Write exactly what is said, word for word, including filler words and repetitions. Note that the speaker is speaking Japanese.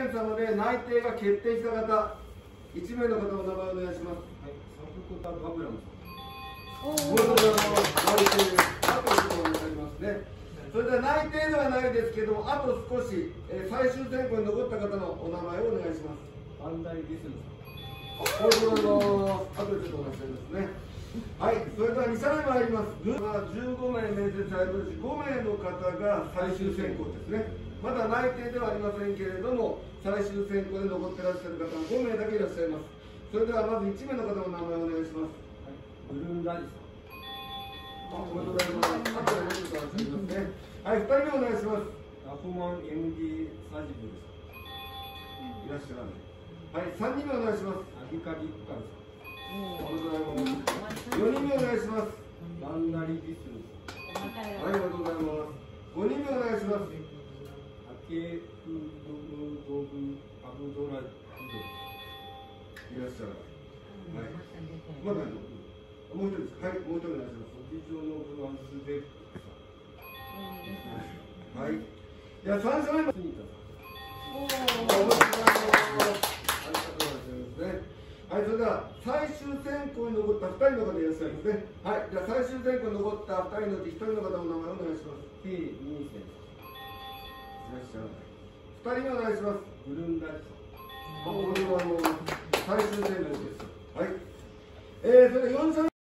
名様で内定が決定した方、いち名の方の名前をお願いします。 はい、サプコタバブラムさん。 おめでとうございます。内定です。あと一個になりますね。それでは内定ではないですけども、あと少し、えー、最終選考に残った方のお名前をお願いします。 バンダイゲスルさん。 おめでとうございます。あとでちょっとお話しますね。はい、それではに社目参ります。じゅうご名面接されているし、ご名の方が最終選考ですね。まだ内定ではありませんけれども、最終選考で残ってらっしゃる方がご名だけいらっしゃいます。それではまずいち名の方の名前をお願いします。 はい、ブルーンラジさん。 おめでとうございます。あとでもうちょっと話しますね。はい、ふたりめお願いします。 ラフマン エムディー サジブルさいらっしゃらない。はい、さんにんめお願いします。 ん。アビカリッカルさん。 おめでとうございます。よにんめお願いします。 バンダリギスルさん。 はい、おめでとうございます。ごにんめお願いします。 アケフドブドブアブドライド。 いらっしゃらない。はい。まだあるの？もう一人です。はい、もう一人お願いします。 沖上のフランスデックさん。 はい。じゃあさん社目。 スニタさん。 おお、おめでとうございます。ありがとうございますね。はい、それでは最終選考に残ったふたりの方いらっしゃいますね。はい、じゃあ最終選考に残ったふたりのうちひとりの方の名前をお願いします。 ケイニーセン。 いらっしゃらない。ふたりめお願いします。 ブルンダジさん。 おめでとうございます。最終選考です。はい。えー、それでよん社目。